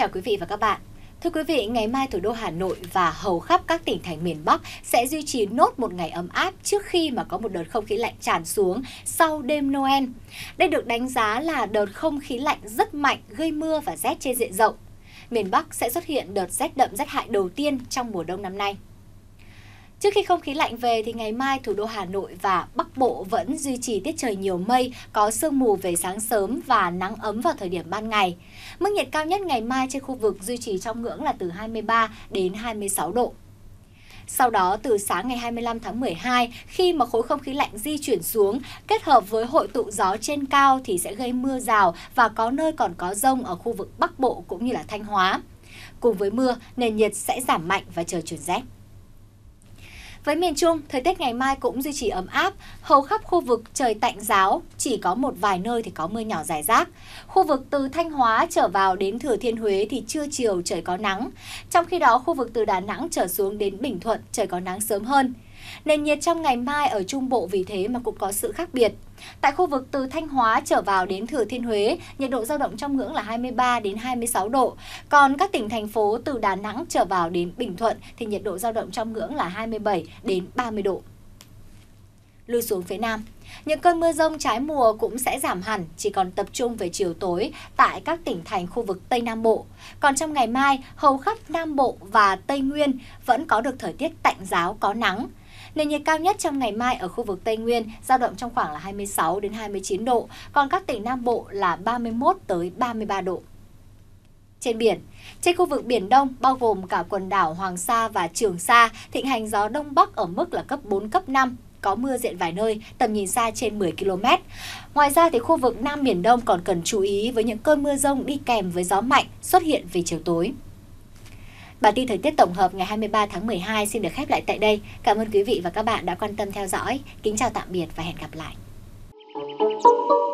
chào quý vị và các bạn. Thưa quý vị, ngày mai thủ đô Hà Nội và hầu khắp các tỉnh thành miền Bắc sẽ duy trì nốt một ngày ấm áp trước khi mà có một đợt không khí lạnh tràn xuống sau đêm Noel. Đây được đánh giá là đợt không khí lạnh rất mạnh gây mưa và rét trên diện rộng. Miền Bắc sẽ xuất hiện đợt rét đậm rét hại đầu tiên trong mùa đông năm nay. Trước khi không khí lạnh về thì ngày mai thủ đô Hà Nội và Bắc Bộ vẫn duy trì tiết trời nhiều mây, có sương mù về sáng sớm và nắng ấm vào thời điểm ban ngày. Mức nhiệt cao nhất ngày mai trên khu vực duy trì trong ngưỡng là từ 23 đến 26 độ. Sau đó, từ sáng ngày 25 tháng 12, khi mà khối không khí lạnh di chuyển xuống, kết hợp với hội tụ gió trên cao thì sẽ gây mưa rào và có nơi còn có dông ở khu vực Bắc Bộ cũng như là Thanh Hóa. Cùng với mưa, nền nhiệt sẽ giảm mạnh và trời chuyển rét. Với miền Trung, thời tiết ngày mai cũng duy trì ấm áp, hầu khắp khu vực trời tạnh ráo, chỉ có một vài nơi thì có mưa nhỏ rải rác. Khu vực từ Thanh Hóa trở vào đến Thừa Thiên Huế thì trưa chiều trời có nắng. Trong khi đó, khu vực từ Đà Nẵng trở xuống đến Bình Thuận trời có nắng sớm hơn. Nền nhiệt trong ngày mai ở Trung Bộ vì thế mà cũng có sự khác biệt. Tại khu vực từ Thanh Hóa trở vào đến Thừa Thiên Huế, nhiệt độ dao động trong ngưỡng là 23 đến 26 độ. Còn các tỉnh thành phố từ Đà Nẵng trở vào đến Bình Thuận thì nhiệt độ dao động trong ngưỡng là 27 đến 30 độ. Lui xuống phía Nam, những cơn mưa dông trái mùa cũng sẽ giảm hẳn, chỉ còn tập trung về chiều tối tại các tỉnh thành khu vực Tây Nam Bộ. Còn trong ngày mai, hầu khắp Nam Bộ và Tây Nguyên vẫn có được thời tiết tạnh ráo có nắng. Nền nhiệt cao nhất trong ngày mai ở khu vực Tây Nguyên dao động trong khoảng là 26 đến 29 độ, còn các tỉnh Nam Bộ là 31 tới 33 độ. Trên biển, trên khu vực Biển Đông bao gồm cả quần đảo Hoàng Sa và Trường Sa, thịnh hành gió Đông Bắc ở mức là cấp 4, cấp 5, có mưa diện vài nơi, tầm nhìn xa trên 10 km. Ngoài ra thì khu vực Nam Biển Đông còn cần chú ý với những cơn mưa dông đi kèm với gió mạnh xuất hiện về chiều tối. Bản tin thời tiết tổng hợp ngày 23 tháng 12 xin được khép lại tại đây. Cảm ơn quý vị và các bạn đã quan tâm theo dõi. Kính chào tạm biệt và hẹn gặp lại.